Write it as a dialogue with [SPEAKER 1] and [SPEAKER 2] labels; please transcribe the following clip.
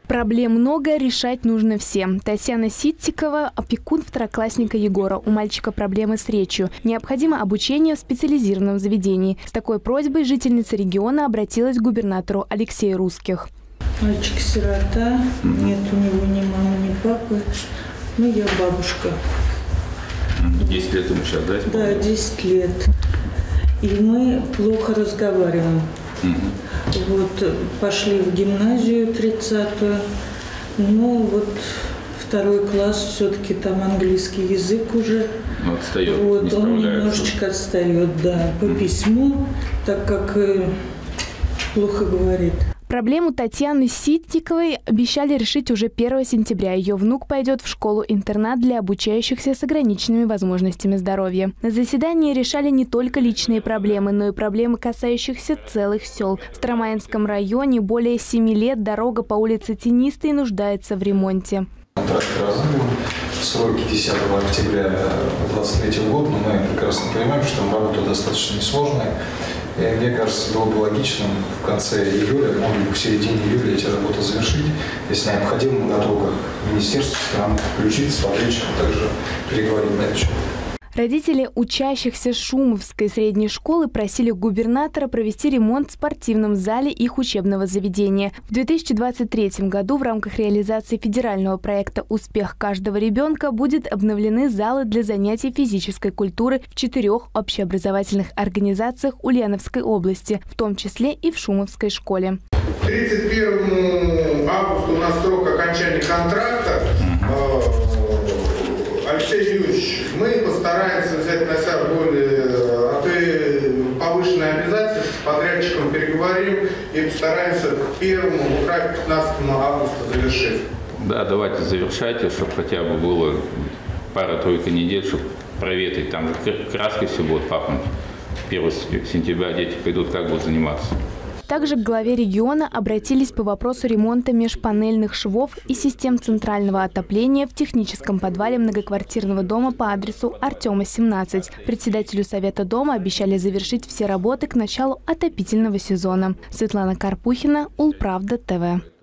[SPEAKER 1] Проблем много, решать нужно всем. Татьяна Ситтикова – опекун второклассника Егора. У мальчика проблемы с речью. Необходимо обучение в специализированном заведении. С такой просьбой жительница региона обратилась к губернатору Алексею Русских.
[SPEAKER 2] Мальчик сирота, нет у него ни мамы, ни папы. Ну, я бабушка.
[SPEAKER 3] 10 лет ему сейчас, да?
[SPEAKER 2] Да, 10 лет. И мы плохо разговариваем. Вот пошли в гимназию 30-ю. Ну, вот 2 класс, все-таки там английский язык уже.
[SPEAKER 3] Отстает,
[SPEAKER 2] вот, он немножечко отстает, да, по письму, так как плохо говорит.
[SPEAKER 1] Проблему Татьяны Ситтиковой обещали решить уже 1 сентября. Ее внук пойдет в школу-интернат для обучающихся с ограниченными возможностями здоровья. На заседании решали не только личные проблемы, но и проблемы, касающихся целых сел. В Старомаинском районе более 7 лет дорога по улице Тенистой нуждается в ремонте.
[SPEAKER 4] Контракт разрыван в сроки 10 октября 2023 года, но мы прекрасно понимаем, что там работа достаточно несложная. И мне кажется, было бы логичным в конце июля, может быть, в середине июля эти работы завершить. Если необходимо, мы готовы как министерство страны включиться, с подрядчиком также переговорить на это.
[SPEAKER 1] Родители учащихся Шумовской средней школы просили губернатора провести ремонт в спортивном зале их учебного заведения. В 2023 году в рамках реализации федерального проекта «Успех каждого ребенка» будет обновлены залы для занятий физической культуры в 4 общеобразовательных организациях Ульяновской области, в том числе и в Шумовской школе.
[SPEAKER 5] 31 августа у нас срок окончания контракта. Алексей Юрьевич, мы постараемся взять на себя более повышенные обязательства, с подрядчиком переговорим и постараемся к 15 августа завершить.
[SPEAKER 3] Да, давайте завершайте, чтобы хотя бы было пара-тройка недель, чтобы проветрить. Там краской все будет пахнуть. 1 сентября дети пойдут, как будут заниматься.
[SPEAKER 1] Также к главе региона обратились по вопросу ремонта межпанельных швов и систем центрального отопления в техническом подвале многоквартирного дома по адресу Артема, 17. Председателю Совета дома обещали завершить все работы к началу отопительного сезона. Светлана Карпухина, Улправда ТВ.